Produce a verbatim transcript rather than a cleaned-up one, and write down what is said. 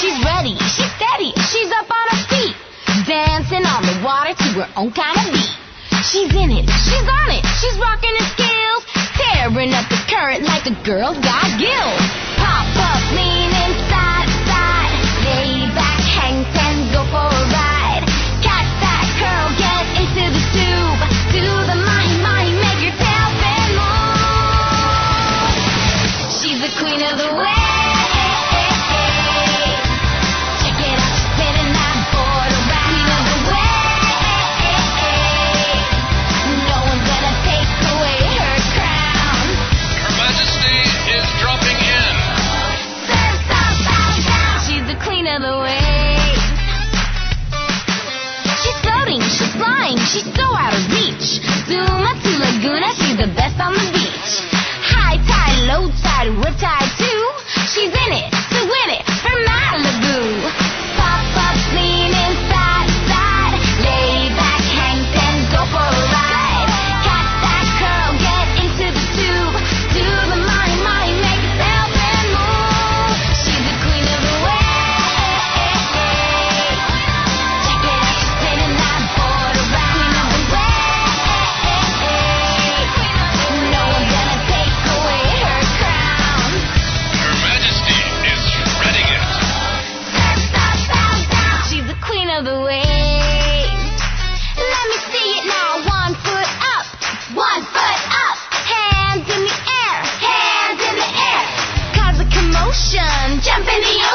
She's ready, she's steady, she's up on her feet, dancing on the water to her own kind of beat. She's in it, she's on it, she's rocking her skills, tearing up the current like a girl's got gills. Pop up, leaning side to side, lay back, hang ten, go for a ride. Catch that curl, get into the tube, do the mahi mahi, make your tail fin move. She's the queen of the wave. She's so out of reach. Zuma to Laguna, she's the best on the beach. High tide, low tide, riptide too. She's in it to win it for Malibu. Pop up, leaning side to side, lay back, hang ten, go for a ride. Catch that curl, get into the tube, do the mahi mahi, make it help and move. She's the queen of the wave. Check it out, she's spinning that board around. Of the waves. Let me see it now. One foot up, one foot up. Hands in the air, hands in the air. Cause a commotion, jump in the